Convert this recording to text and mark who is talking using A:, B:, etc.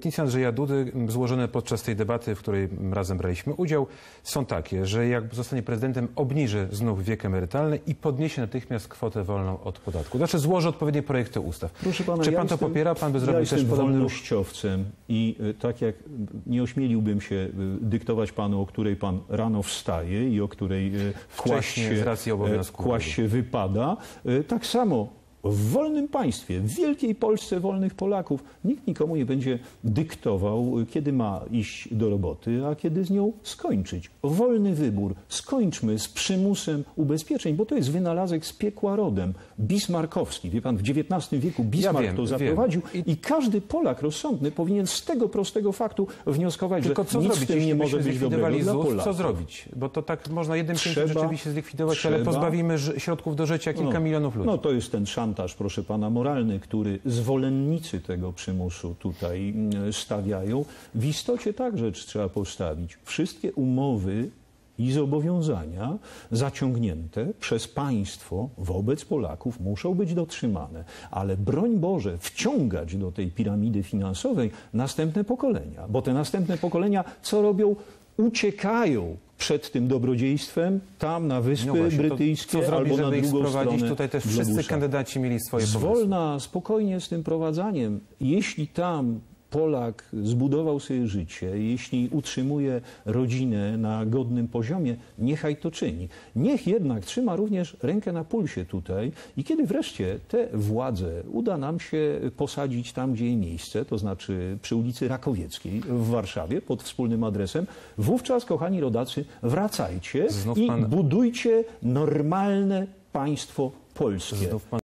A: Obietnice Andrzeja Dudy złożone podczas tej debaty, w której razem braliśmy udział, są takie, że jak zostanie prezydentem, obniży znów wiek emerytalny i podniesie natychmiast kwotę wolną od podatku. Znaczy złoży odpowiednie projekty ustaw.
B: Proszę pana,
A: Czy pan to popiera? Pan by zrobił też podobny ruch?
B: wolnościowcem i tak jak nie ośmieliłbym się dyktować panu, o której pan rano wstaje i o której kłaść się wypada, tak samo w wolnym państwie, w wielkiej Polsce wolnych Polaków, nikt nikomu nie będzie dyktował, kiedy ma iść do roboty, a kiedy z nią skończyć. Wolny wybór. Skończmy z przymusem ubezpieczeń, bo to jest wynalazek z piekła rodem. Bismarckowski. Wie pan, w XIX wieku Bismarck to zaprowadził i każdy Polak rozsądny powinien z tego prostego faktu wnioskować,
A: tylko
B: że nic w tym nie może być dobrego dla Polaków.
A: Co zrobić? Bo to tak można jednym cięciem rzeczywiście zlikwidować, ale pozbawimy środków do życia kilka milionów ludzi.
B: No to jest ten szantaż, proszę pana, moralny, który zwolennicy tego przymusu tutaj stawiają. W istocie tak rzecz trzeba postawić. Wszystkie umowy i zobowiązania zaciągnięte przez państwo wobec Polaków muszą być dotrzymane. Ale broń Boże, wciągać do tej piramidy finansowej następne pokolenia. Bo te następne pokolenia co robią? Uciekają przed tym dobrodziejstwem tam na Wyspy Brytyjskie albo na drugą stronę
A: tutaj też wszyscy
B: globusa.
A: Kandydaci mieli swoje pomysły.
B: Zwolna, spokojnie z tym prowadzaniem. Jeśli tam Polak zbudował sobie życie, jeśli utrzymuje rodzinę na godnym poziomie, niechaj to czyni. Niech jednak trzyma również rękę na pulsie tutaj i kiedy wreszcie te władze uda nam się posadzić tam, gdzie jej miejsce, to znaczy przy ulicy Rakowieckiej w Warszawie pod wspólnym adresem, wówczas, kochani rodacy, wracajcie i budujcie normalne państwo polskie.